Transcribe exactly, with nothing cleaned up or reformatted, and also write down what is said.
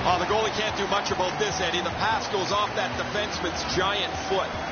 Oh, the goalie can't do much about this, Eddie. The pass goes off that defenseman's giant foot.